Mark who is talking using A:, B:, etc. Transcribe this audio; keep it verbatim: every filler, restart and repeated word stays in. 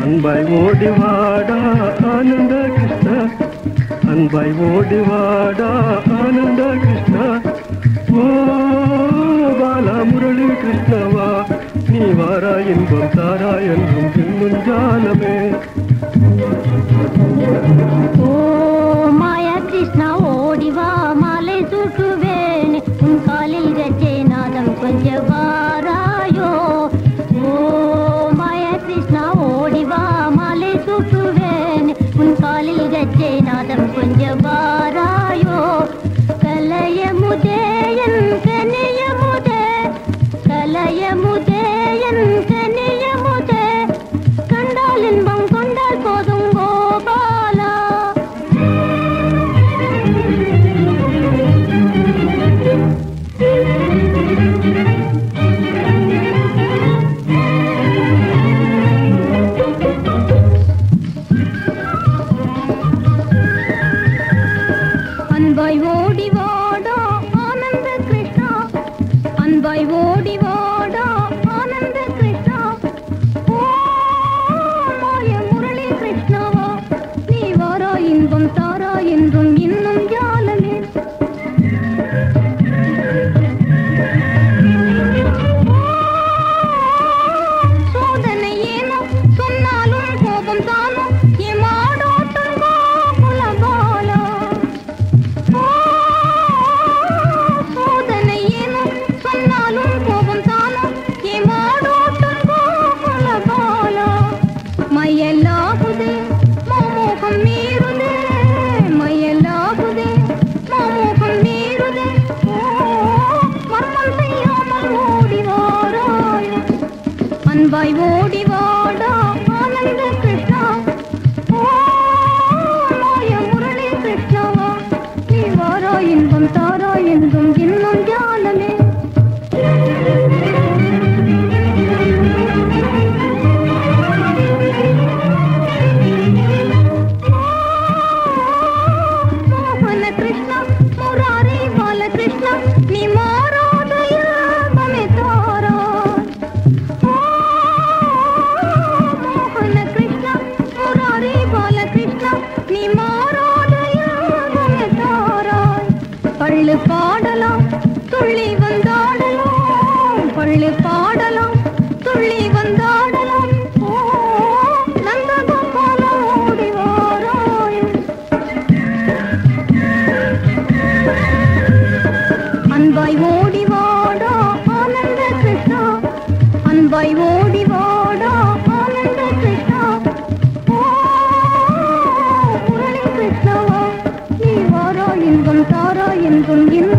A: அன்பாய் ஓடிவாடா ஆனந்த கிருஷ்ணா, அன்பாய் ஓடிவாடா ஆனந்த கிருஷ்ணா. ஓ பாலா முரளி கிருஷ்ணவா, நீ வாரா இன்பம் தாரா என்றும் இன்னும் ஜாலமே.
B: ஓ மாயா கிருஷ்ணா ஓடிவா, மாலை சுட்டுவேன் உன் காலில் கஜே நாதம் கொஞ்சம் வாராயோ. ஓ மாயா கிருஷ்ணா ஓடிவா, மாலை சுட்டுவேன் உன் காலில் கஜே நாதம் கொஞ்சம் வாராயோ. கலைய முதேயன் கனிய முதே, கலைய முதேயன் கனிய முதே, கண்டால் இன்பம் கொண்டால் போதும் கோபாலா. அன்பாய் ஓடி வாடா ஆனந்த கிருஷ்ணா, அன்பாய் ஓடி வாடா ஆனந்த கிருஷ்ணா. ஓ மாய முரளி கிருஷ்ணாவா, நீ வாரா இன்பம் தாரா என்றும் இன்னும் ஜாலமே. சோதனை ஏனோ சொன்னாலும் கோபம் தானோ, ஏமாடோட்டும் கோகுல பாலா. சோதனை ஏனோ சொன்னாலும் கோபம் தானோ, ஏமாடோட்டும் கோகுல பாலா. மயலாகுதே மோகம் மீறுதே, மயலாகுதே மோகம் மீறுதே. ஓ மர்மம் செய்யாமல் ஓடி வாராயோ, அன்பாய் ஓடி வாடா ஆனந்த கிருஷ்ணா. ஓ மாய முரளி கிருஷ்ணாவா, நீ வாரா இன்பம் தாரா என்றும் இன்னும் ஜாலமே. மோகன கிருஷ்ணா முராரி பாலகிருஷ்ணா, நீ மாறாத இன்பமே தாரா. மோகன கிருஷ்ணா முராரி பாலகிருஷ்ணா, நீ மாறாத இன்பமே தாரா. பள்ளு பாடலாம் துள்ளி வந்தாடலாம், பள்ளு பாடலாம் துள்ளி வந்தாடலாம். ஓ நந்தகோபால ஓடி வாராயோ, அன்பாய் ஓடி வாடா ஆனந்த கிருஷ்ணா, அன்பாய் ஓடி வாடா ஆனந்த கிருஷ்ணா. ஓ முரளி கிருஷ்ணாவா, நீ வாரா இன்பம் தாரா என்றும் இன்னும்